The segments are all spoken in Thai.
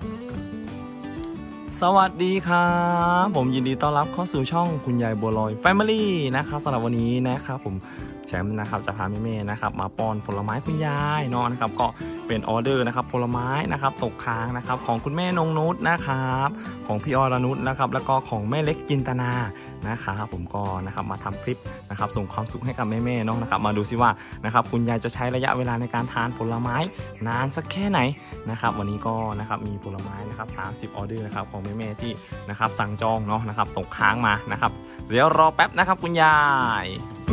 สวัสดีครับผมยินดีต้อนรับเข้าสู่ช่องคุณยายบัวลอย Family นะครับสำหรับวันนี้นะครับผมแชมป์นะครับจะพาแม่ๆนะครับมาป้อนผลไม้คุณยายเนาะนะครับก็เป็นออเดอร์นะครับผลไม้นะครับตกค้างนะครับของคุณแม่นงนุชนะครับของพี่อรนุชนะครับแล้วก็ของแม่เล็กจินตนานะครับผมก็นะครับมาทำคลิปนะครับส่งความสุขให้กับแม่ๆเนาะนะครับมาดูซิว่านะครับคุณยายจะใช้ระยะเวลาในการทานผลไม้นานสักแค่ไหนนะครับวันนี้ก็นะครับมีผลไม้นะครับ30ออเดอร์นะครับของแม่ๆที่นะครับสั่งจองเนาะนะครับตกค้างมานะครับเดี๋ยวรอแป๊บนะครับคุณยาย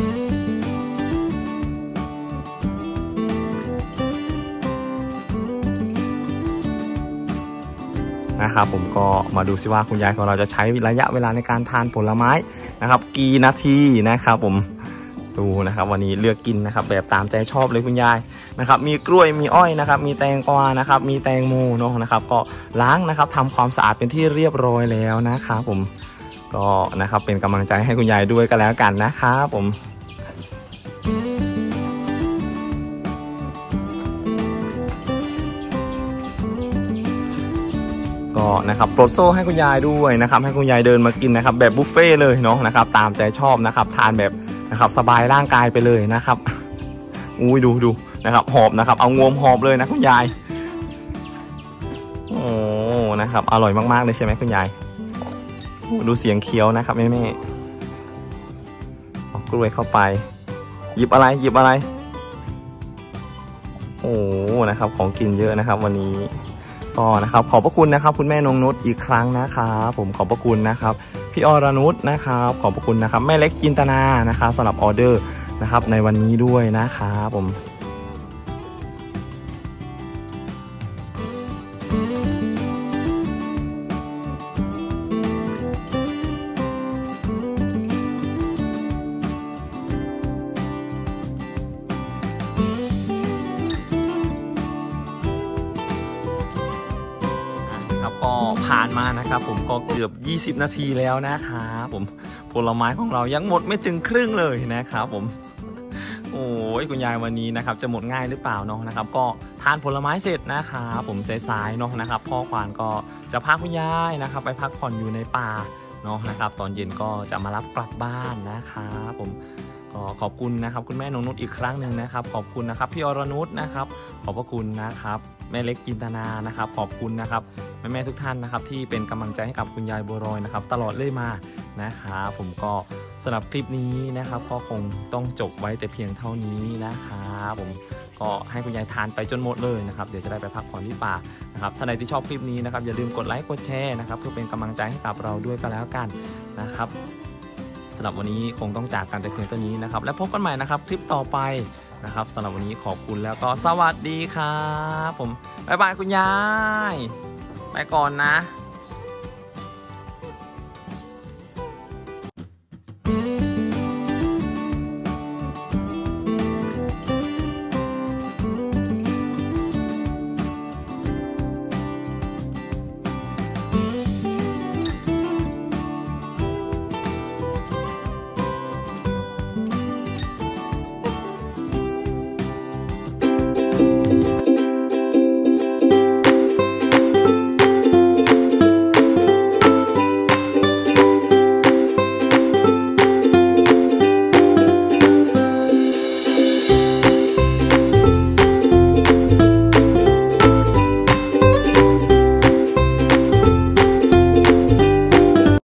นะครับผมก็มาดูซิว่าคุณยายของเราจะใช้ระยะเวลาในการทานผลไม้นะครับกี่นาทีนะครับผมดูนะครับวันนี้เลือกกินนะครับแบบตามใจชอบเลยคุณยายนะครับมีกล้วยมีอ้อยนะครับมีแตงกวานะครับมีแตงโมเนาะนะครับก็ล้างนะครับทำความสะอาดเป็นที่เรียบร้อยแล้วนะครับผมก็นะครับเป็นกำลังใจให้คุณยายด้วยกันแล้วกันนะครับผมก็นะครับโปรดโซ่ให้คุณยายด้วยนะครับให้คุณยายเดินมากินนะครับแบบบุฟเฟ่เลยเนาะนะครับตามใจชอบนะครับทานแบบนะครับสบายร่างกายไปเลยนะครับอุ้ยดูนะครับหอบนะครับเอางวมหอบเลยนะคุณยายโอ้นะครับอร่อยมากๆเลยใช่ไหมคุณยายดูเสียงเคี้ยวนะครับแม่เอากล้วยเข้าไปหยิบอะไรโอ้นะครับของกินเยอะนะครับวันนี้ก็นะครับขอบพระคุณนะครับคุณแม่นงนุชอีกครั้งนะครับผมขอบพระคุณนะครับพี่อรนุชนะครับขอบพระคุณนะครับแม่เล็กจินตนานะครับสำหรับออเดอร์นะครับในวันนี้ด้วยนะครับผมก็ผ่านมานะครับผมก็เกือบ20นาทีแล้วนะครับผมผลไม้ของเรายังหมดไม่ถึงครึ่งเลยนะครับผมโอ้ยคุณยายวันนี้นะครับจะหมดง่ายหรือเปล่าเนาะนะครับก็ทานผลไม้เสร็จนะครับผมสายๆเนาะนะครับพ่อควานก็จะพาคุณยายนะครับไปพักผ่อนอยู่ในป่าเนาะนะครับตอนเย็นก็จะมารับกลับบ้านนะครับผมก็ขอบคุณนะครับคุณแม่นงนุชอีกครั้งหนึ่งนะครับขอบคุณนะครับพี่อรนุชนะครับขอบพระคุณนะครับแม่เล็กจินตนานะครับขอบคุณนะครับแม่ทุกท่านนะครับที่เป็นกำลังใจให้กับคุณยายบัวลอยนะครับตลอดเลยมานะครับผมก็สำหรับคลิปนี้นะครับก็คงต้องจบไว้แต่เพียงเท่านี้นะครับผมก็ให้คุณยายทานไปจนหมดเลยนะครับเดี๋ยวจะได้ไปพักผ่อนที่ป่านะครับท่านใดที่ชอบคลิปนี้นะครับอย่าลืมกดไลค์กดแชร์นะครับเพื่อเป็นกำลังใจให้กับเราด้วยก็แล้วกันนะครับสำหรับวันนี้คงต้องจากกันแต่เพียงเท่านี้นะครับและพบกันใหม่นะครับคลิปต่อไปนะครับสำหรับวันนี้ขอบคุณแล้วก็สวัสดีครับผมบ๊ายบายคุณยายไปก่อนนะ